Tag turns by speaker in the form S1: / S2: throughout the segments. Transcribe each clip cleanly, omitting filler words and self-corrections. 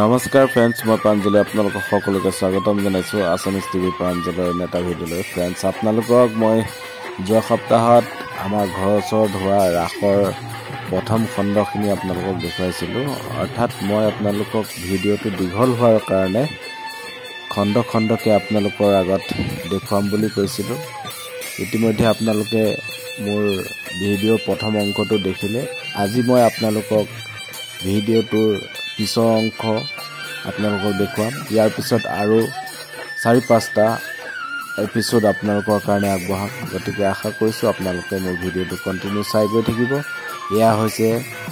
S1: नमस्कार फ्रेंड्स, मैं प्रांजलि आपनालोक सकलोके स्वागतम जनाइছো आसामिज टीवी प्रांजलर नेता भिडिओ। फ्रेंड्स, आपनालोকক मैं जो सप्ताहत आमार घर ओसरत हुआ रासर प्रथम खंडखिनि आपनालोকক देखुवाइছিলো। अर्थात मैं आपनालोকক भिडिओটো दीघल होৱাৰ কাৰণে खंड खंडके आपनालोকৰ আগত দেখুৱাম বুলি কৈছিলো। ইতিমধ্যে आपनालोके मोर भिडिओ प्रथम अंकটো দেখিলে। আজি मैं आपनालोকক भिडिओটোৰ पिछर अंश आपनालोকক देखुवाम। यार पिছত आरो 4-5टा एपिसोड आपनालोকৰ কাৰণে আগবঢ়াম। গতিকে आशा কৰিছো आपनालोকে मोर भिडिओটো कन्टिन्यू চাই গৈ থাকিব। এয়া হৈছে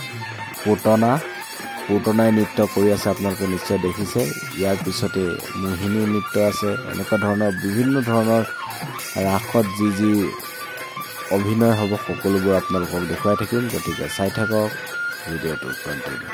S1: পুতনাই নৃত্য কৰি আছে, আপোনালোকে নিশ্চয় দেখিছে। ইয়াৰ পিছতে মোহিনী নৃত্য আছে। এনেকুৱা ধৰণৰ বিভিন্ন ধৰণৰ ৰাসত যি অভিনয় হ'ব সকলোবোৰ আপোনালোকক দেখুৱাই থাকিম। গতিকে চাই থাকক ভিডিঅ'টো কন্টিনিউ।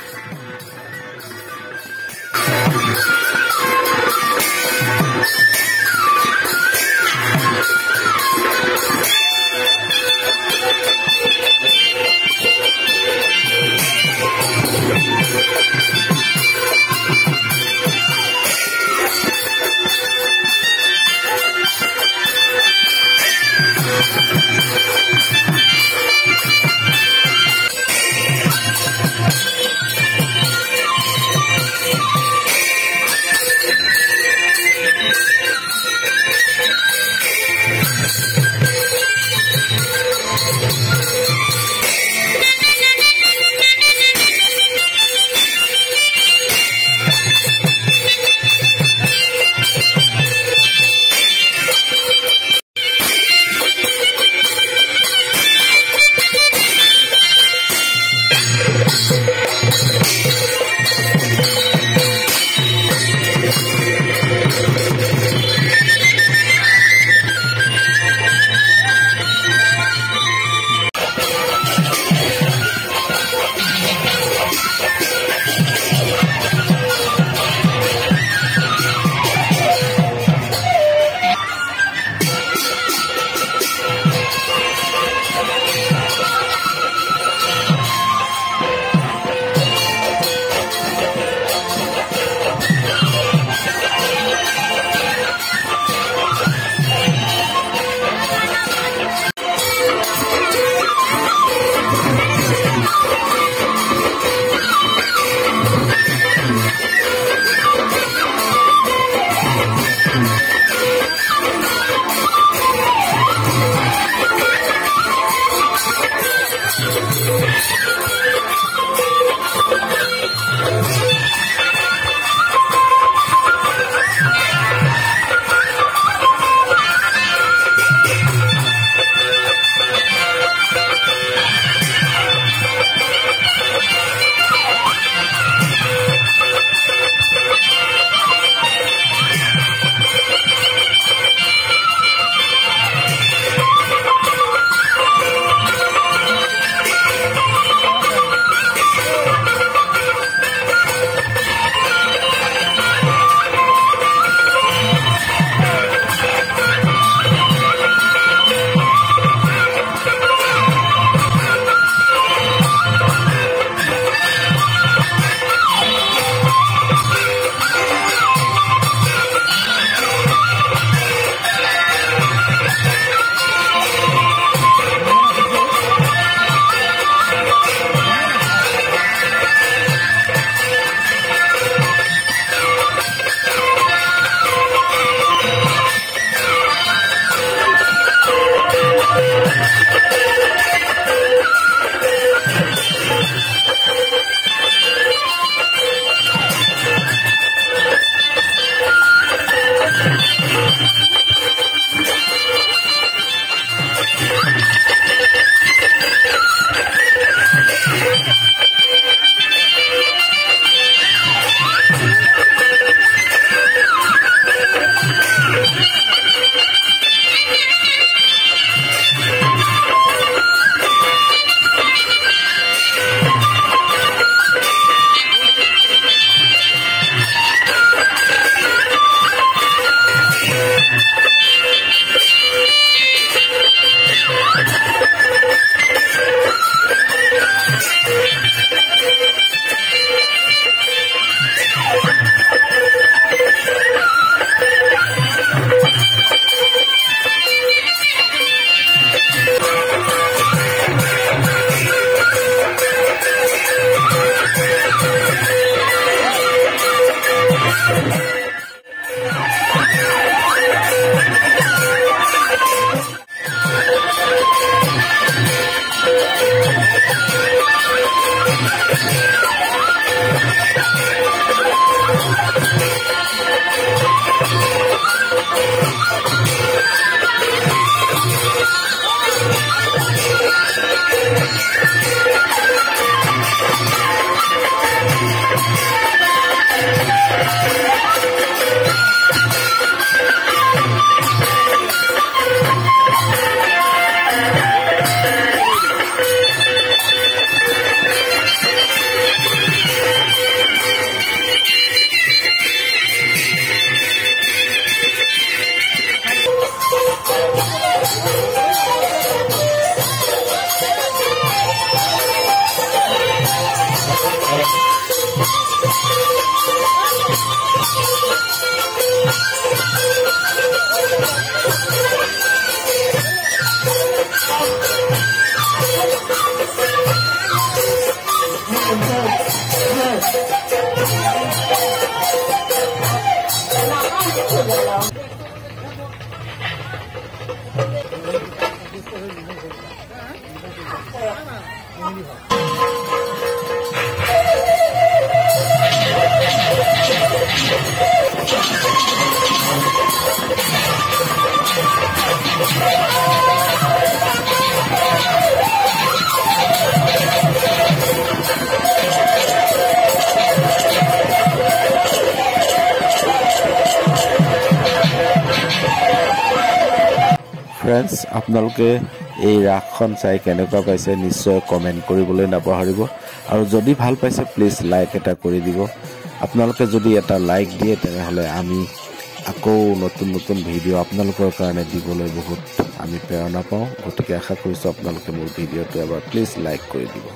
S1: फ्रेंड्स आपनालोके এই ৰাসখন চাই কেনেকুৱা পাইছে নিশ্চয় কমেন্ট কৰিবলৈ নাপাহৰিব আৰু যদি ভাল পাইছে প্লিজ লাইক এটা কৰি দিব আপোনালোকে যদি এটা লাইক দিয়ে তেনেহলে আমি আকৌ নতুন নতুন ভিডিও আপোনালোকৰ কাৰণে দিবলৈ বহুত আমি প্ৰেৰণা পাওঁ গতিকে আশা কৰিছো আপোনালোকে মোৰ ভিডিওটো এবাৰ প্লিজ লাইক কৰি দিব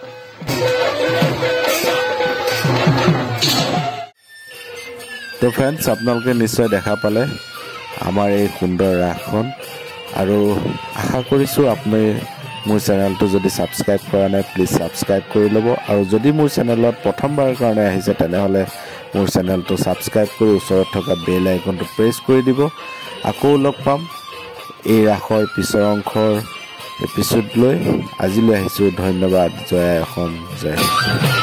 S1: তো फ्रेंड्स আপোনালোকে নিশ্চয় দেখা পালে আমাৰ এই সুন্দৰ ৰাসখন আৰু আশা কৰিছো আপুনি মোৰ চেনেলটো যদি সাবস্ক্ৰাইব কৰা নাই প্লিজ সাবস্ক্ৰাইব কৰি লব আৰু যদি মোৰ চেনেলত প্ৰথমবাৰৰ কাৰণে আহিছে তেনেহলে মোৰ চেনেলটো সাবস্ক্ৰাইব কৰি ওচৰত থকা বেল আইকনটো প্ৰেছ কৰি দিব আকৌ লগ পাম এই ৰাসৰ পিছৰ অংশৰ এপিসোড লৈ আজিলৈ আহিছো ধন্যবাদ জয় অসম জয়